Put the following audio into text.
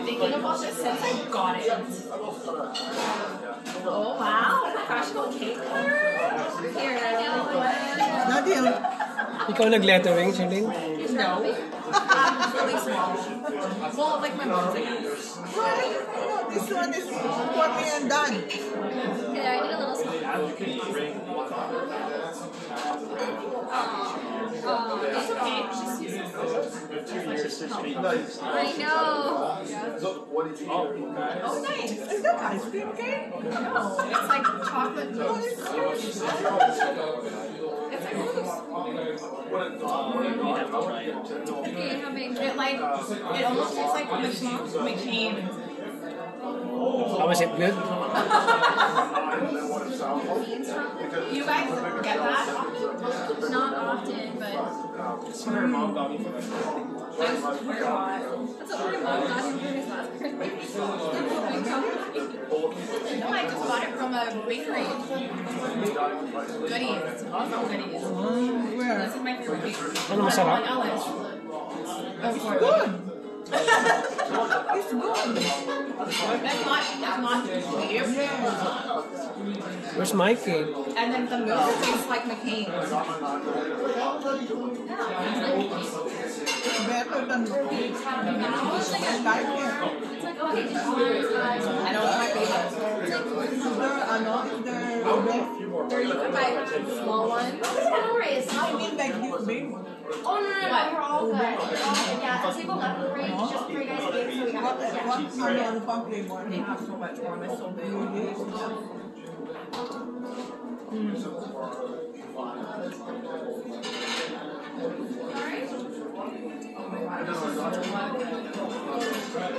thinking about this since I got it. Oh wow, professional cake cutter. Here, Not you. Ikaw nag-lettering, Charlene? no, really small. Well, like my mom's, I guess. Why? No, this one is for me and done. Okay, I did a little small. It's okay. I know. Oh, nice. Is that ice cream cake? No, it's like chocolate mousse. It's like mousse. Okay, having it like it almost tastes like McCain. How was it good? You guys get that? Not often, but that's what my mom got me for my birthday. That's what my mom got him for his last birthday. No, I just bought it from a bakery. Goodies. Awesome goodies. Where? This is my favorite cake. Ano masarap? Ellis. It's good. It's good. That's not sweet. Where's my cake? And then the mousse tastes like McCain. Better than I know it's my favorite. Or you can buy small ones. I mean like this big one. Oh, no, we're all good. We're all good. Yeah, the table left the range just for you guys to get, so we got it. What are the pumpkin one? They have so much more. It's so big. Alright.